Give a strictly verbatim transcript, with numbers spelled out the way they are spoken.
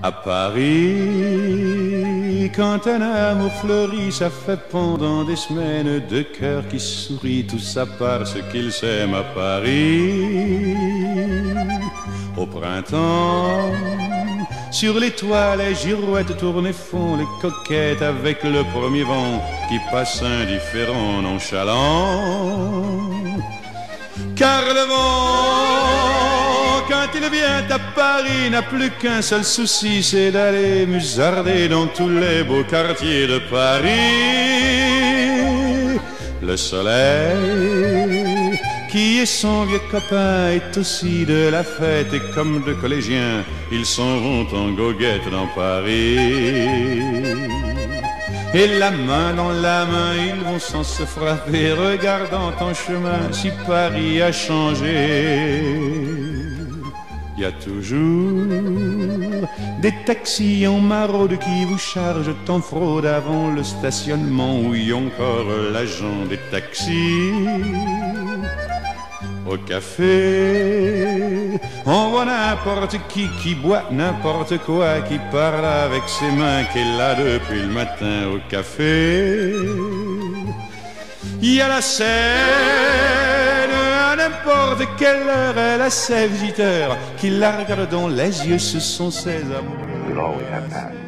À Paris, quand un amour fleurit, ça fait pendant des semaines deux cœurs qui sourient, tout ça parce qu'ils s'aiment à Paris. Au printemps, sur les toits, les girouettes tournent et font les coquettes avec le premier vent qui passe indifférent, nonchalant. Car le vent, quand il vient à Paris, n'a plus qu'un seul souci, c'est d'aller musarder dans tous les beaux quartiers de Paris. Le soleil, qui est son vieux copain, est aussi de la fête, et comme deux collégiens, ils s'en vont en goguette dans Paris. Et la main dans la main, ils vont sans se frapper, regardant en chemin si Paris a changé. Il y a toujours des taxis en maraude qui vous chargent en fraude avant le stationnement. Oui, encore l'agent des taxis. Au café, on voit n'importe qui qui boit n'importe quoi, qui parle avec ses mains, qui est là depuis le matin au café. Il y a la scène, à n'importe quelle heure, elle a ses visiteurs qui la regardent dans les yeux, ce sont ses amours. We'll always have that.